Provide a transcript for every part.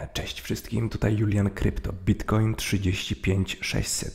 Cześć wszystkim, tutaj Julian Krypto, Bitcoin 35600,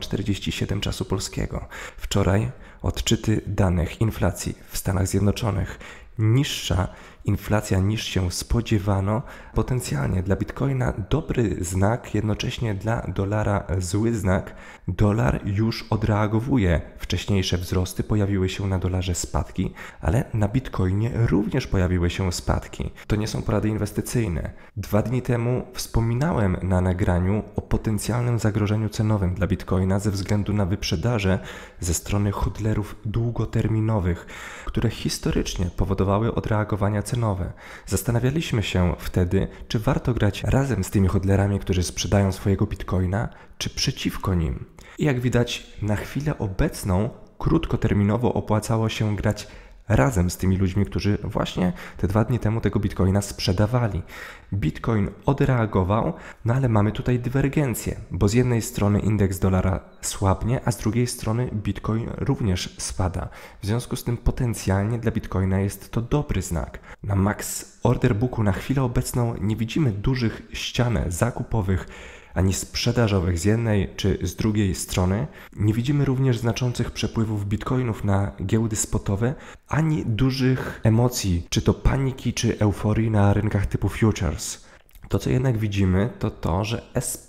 7:47 czasu polskiego. Wczoraj odczyty danych inflacji w Stanach Zjednoczonych. Niższa inflacja niż się spodziewano. Potencjalnie dla Bitcoina dobry znak, jednocześnie dla dolara zły znak. Dolar już odreagowuje wcześniejsze wzrosty, pojawiły się na dolarze spadki, ale na Bitcoinie również pojawiły się spadki. To nie są porady inwestycyjne. 2 dni temu wspominałem na nagraniu o potencjalnym zagrożeniu cenowym dla Bitcoina ze względu na wyprzedaże ze strony hodlerów długoterminowych, które historycznie powodowały odreagowania cenowe. Zastanawialiśmy się wtedy, czy warto grać razem z tymi hodlerami, którzy sprzedają swojego Bitcoina, czy przeciwko nim. I jak widać, na chwilę obecną krótkoterminowo opłacało się grać razem z tymi ludźmi, którzy właśnie te 2 dni temu tego Bitcoina sprzedawali. Bitcoin odreagował, no ale mamy tutaj dywergencję, bo z jednej strony indeks dolara słabnie, a z drugiej strony Bitcoin również spada. W związku z tym potencjalnie dla Bitcoina jest to dobry znak. Na max order booku na chwilę obecną nie widzimy dużych ścian zakupowych ani sprzedażowych z jednej czy z drugiej strony. Nie widzimy również znaczących przepływów bitcoinów na giełdy spotowe, ani dużych emocji, czy to paniki, czy euforii na rynkach typu futures. To, co jednak widzimy, to to, że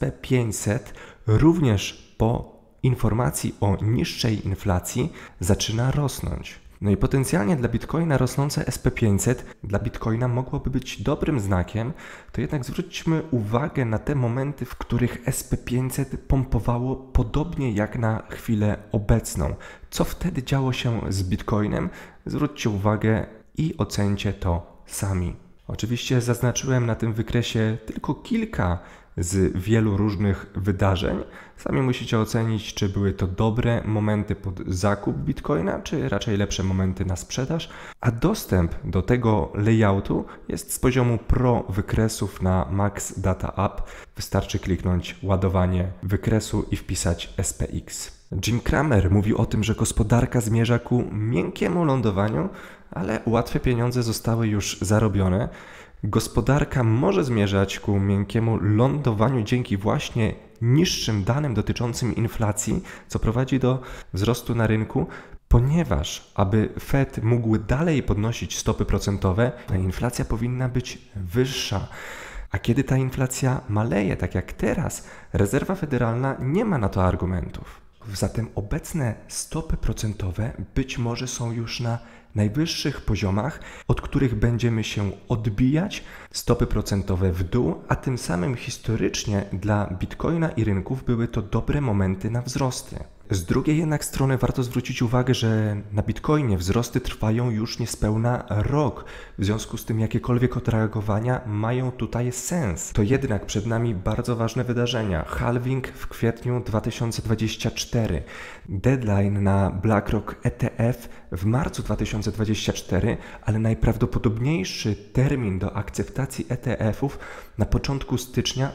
SP500 również po informacji o niższej inflacji zaczyna rosnąć. No i potencjalnie dla Bitcoina rosnące SP500 dla Bitcoina mogłoby być dobrym znakiem, to jednak zwróćmy uwagę na te momenty, w których SP500 pompowało podobnie jak na chwilę obecną. Co wtedy działo się z Bitcoinem? Zwróćcie uwagę i ocencie to sami. Oczywiście zaznaczyłem na tym wykresie tylko kilka z wielu różnych wydarzeń. Sami musicie ocenić, czy były to dobre momenty pod zakup Bitcoina, czy raczej lepsze momenty na sprzedaż. A dostęp do tego layoutu jest z poziomu Pro wykresów na Max Data App. Wystarczy kliknąć ładowanie wykresu i wpisać SPX. Jim Cramer mówił o tym, że gospodarka zmierza ku miękkiemu lądowaniu, ale łatwe pieniądze zostały już zarobione. Gospodarka może zmierzać ku miękkiemu lądowaniu dzięki właśnie niższym danym dotyczącym inflacji, co prowadzi do wzrostu na rynku, ponieważ aby Fed mógł dalej podnosić stopy procentowe, inflacja powinna być wyższa. A kiedy ta inflacja maleje, tak jak teraz, rezerwa federalna nie ma na to argumentów. Zatem obecne stopy procentowe być może są już na najwyższych poziomach, od których będziemy się odbijać, stopy procentowe w dół, a tym samym historycznie dla Bitcoina i rynków były to dobre momenty na wzrosty. Z drugiej jednak strony warto zwrócić uwagę, że na Bitcoinie wzrosty trwają już niespełna rok. W związku z tym jakiekolwiek odreagowania mają tutaj sens. To jednak przed nami bardzo ważne wydarzenia. Halving w kwietniu 2024. Deadline na BlackRock ETF w marcu 2024, ale najprawdopodobniejszy termin do akceptacji ETF-ów na początku stycznia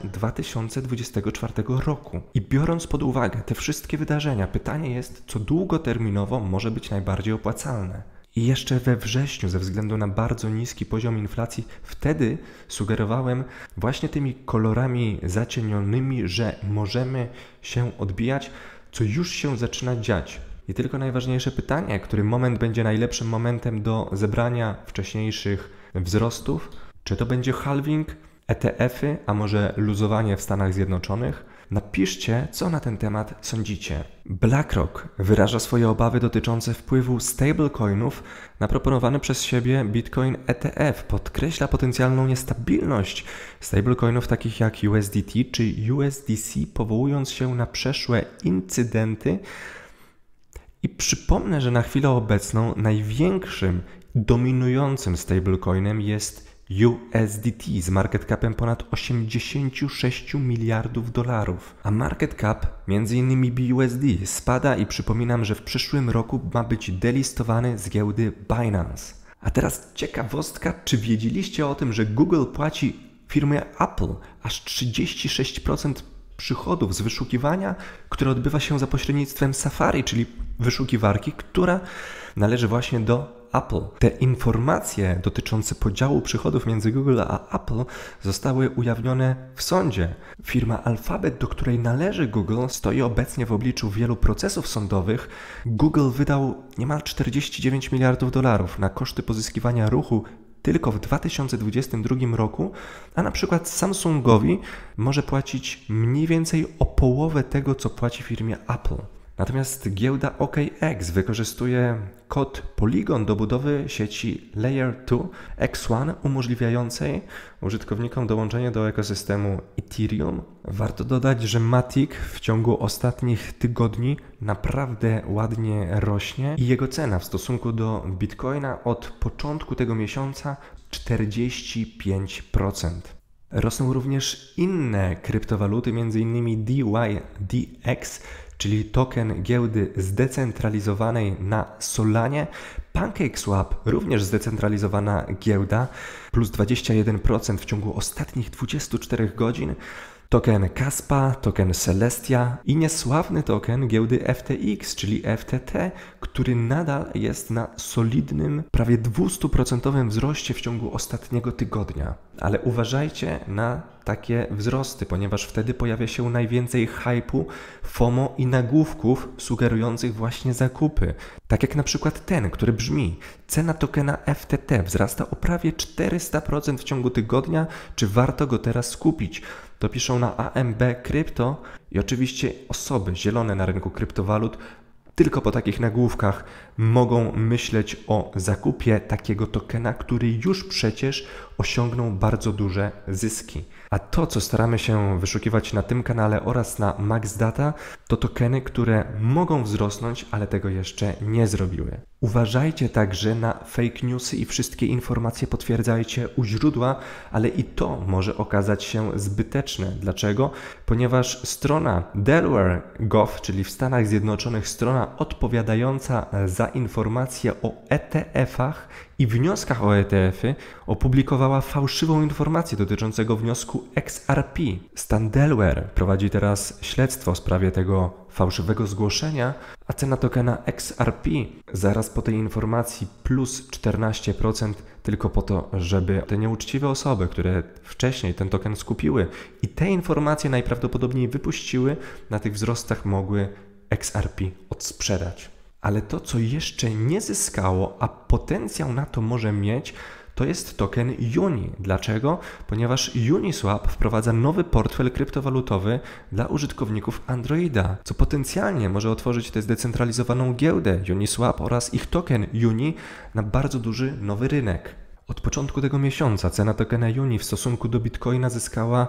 2024 roku. I biorąc pod uwagę te wszystkie wydarzenia, pytanie jest, co długoterminowo może być najbardziej opłacalne. I jeszcze we wrześniu, ze względu na bardzo niski poziom inflacji, wtedy sugerowałem właśnie tymi kolorami zacienionymi, że możemy się odbijać, co już się zaczyna dziać. I tylko najważniejsze pytanie, który moment będzie najlepszym momentem do zebrania wcześniejszych wzrostów? Czy to będzie halving, ETF-y, a może luzowanie w Stanach Zjednoczonych? Napiszcie, co na ten temat sądzicie. BlackRock wyraża swoje obawy dotyczące wpływu stablecoinów na proponowany przez siebie Bitcoin ETF. Podkreśla potencjalną niestabilność stablecoinów takich jak USDT czy USDC, powołując się na przeszłe incydenty. I przypomnę, że na chwilę obecną największym, dominującym stablecoinem jest USDT z market capem ponad 86 miliardów dolarów, a market cap m.in. BUSD spada i przypominam, że w przyszłym roku ma być delistowany z giełdy Binance. A teraz ciekawostka, czy wiedzieliście o tym, że Google płaci firmie Apple aż 36% przychodów z wyszukiwania, które odbywa się za pośrednictwem Safari, czyli wyszukiwarki, która należy właśnie do Apple. Te informacje dotyczące podziału przychodów między Google a Apple zostały ujawnione w sądzie. Firma Alphabet, do której należy Google, stoi obecnie w obliczu wielu procesów sądowych. Google wydał niemal 49 miliardów dolarów na koszty pozyskiwania ruchu tylko w 2022 roku, a na przykład Samsungowi może płacić mniej więcej o połowę tego, co płaci firmie Apple. Natomiast giełda OKX wykorzystuje kod Polygon do budowy sieci Layer 2 X1 umożliwiającej użytkownikom dołączenie do ekosystemu Ethereum. Warto dodać, że Matic w ciągu ostatnich tygodni naprawdę ładnie rośnie i jego cena w stosunku do Bitcoina od początku tego miesiąca 45%. Rosną również inne kryptowaluty, m.in. DYDX, czyli token giełdy zdecentralizowanej na Solanie. PancakeSwap, również zdecentralizowana giełda, plus 21% w ciągu ostatnich 24 godzin. Token Kaspa, token Celestia i niesławny token giełdy FTX, czyli FTT, który nadal jest na solidnym, prawie 200% wzroście w ciągu ostatniego tygodnia. Ale uważajcie na takie wzrosty, ponieważ wtedy pojawia się najwięcej hype'u, FOMO i nagłówków sugerujących właśnie zakupy. Tak jak na przykład ten, który brzmi: cena tokena FTT wzrasta o prawie 400% w ciągu tygodnia, czy warto go teraz skupić? To piszą na AMB Crypto i oczywiście osoby zielone na rynku kryptowalut tylko po takich nagłówkach mogą myśleć o zakupie takiego tokena, który już przecież osiągnął bardzo duże zyski. A to, co staramy się wyszukiwać na tym kanale oraz na MaxData, to tokeny, które mogą wzrosnąć, ale tego jeszcze nie zrobiły. Uważajcie także na fake newsy i wszystkie informacje potwierdzajcie u źródła, ale i to może okazać się zbyteczne. Dlaczego? Ponieważ strona Delaware.gov, czyli w Stanach Zjednoczonych strona odpowiadająca za informacje o ETF-ach i wnioskach o ETF-y, opublikowała fałszywą informację dotyczącego wniosku XRP. Stan Delaware prowadzi teraz śledztwo w sprawie tego fałszywego zgłoszenia, a cena tokena XRP zaraz po tej informacji plus 14% tylko po to, żeby te nieuczciwe osoby, które wcześniej ten token skupiły i te informacje najprawdopodobniej wypuściły, na tych wzrostach mogły XRP odsprzedać. Ale to, co jeszcze nie zyskało, a potencjał na to może mieć, to jest token Uni. Dlaczego? Ponieważ Uniswap wprowadza nowy portfel kryptowalutowy dla użytkowników Androida, co potencjalnie może otworzyć tę zdecentralizowaną giełdę Uniswap oraz ich token Uni na bardzo duży nowy rynek. Od początku tego miesiąca cena tokena Uni w stosunku do Bitcoina zyskała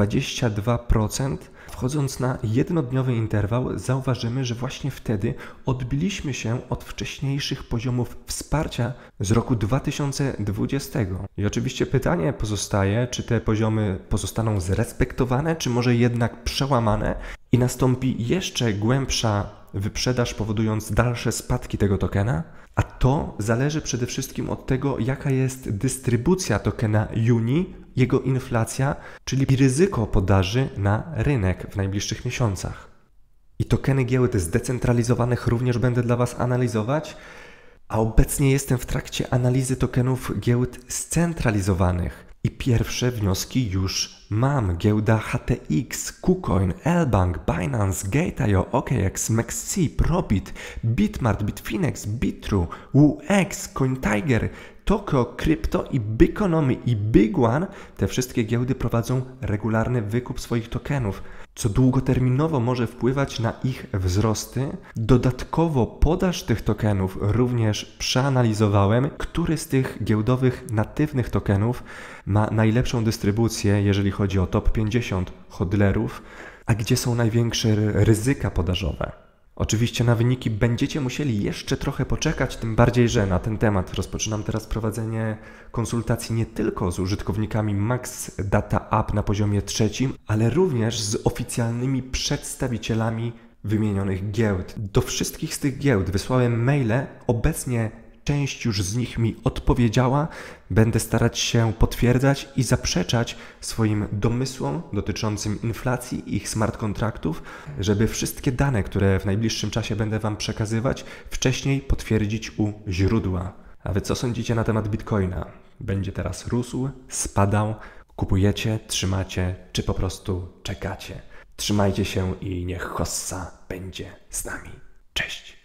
22%. Wchodząc na jednodniowy interwał, zauważymy, że właśnie wtedy odbiliśmy się od wcześniejszych poziomów wsparcia z roku 2020. I oczywiście pytanie pozostaje, czy te poziomy pozostaną zrespektowane, czy może jednak przełamane i nastąpi jeszcze głębsza wyprzedaż, powodując dalsze spadki tego tokena. A to zależy przede wszystkim od tego, jaka jest dystrybucja tokena Uni, jego inflacja, czyli ryzyko podaży na rynek w najbliższych miesiącach. I tokeny giełd zdecentralizowanych również będę dla Was analizować, a obecnie jestem w trakcie analizy tokenów giełd scentralizowanych. I pierwsze wnioski już mam. Giełda HTX, KuCoin, Lbank, Binance, Gate.io, OKX, MEXC, Probit, Bitmart, Bitfinex, Bitrue, WooX, CoinTiger, Tokyo Crypto i Biconomy i BigOne, te wszystkie giełdy prowadzą regularny wykup swoich tokenów, co długoterminowo może wpływać na ich wzrosty. Dodatkowo podaż tych tokenów również przeanalizowałem, który z tych giełdowych natywnych tokenów ma najlepszą dystrybucję, jeżeli chodzi o top 50 hodlerów, a gdzie są największe ryzyka podażowe. Oczywiście na wyniki będziecie musieli jeszcze trochę poczekać, tym bardziej, że na ten temat rozpoczynam teraz prowadzenie konsultacji nie tylko z użytkownikami MaxData App na poziomie 3, ale również z oficjalnymi przedstawicielami wymienionych giełd. Do wszystkich z tych giełd wysłałem maile, obecnie część już z nich mi odpowiedziała. Będę starać się potwierdzać i zaprzeczać swoim domysłom dotyczącym inflacji i ich smart kontraktów, żeby wszystkie dane, które w najbliższym czasie będę Wam przekazywać, wcześniej potwierdzić u źródła. A wy co sądzicie na temat Bitcoina? Będzie teraz rósł, spadał? Kupujecie, trzymacie, czy po prostu czekacie? Trzymajcie się i niech hossa będzie z nami. Cześć!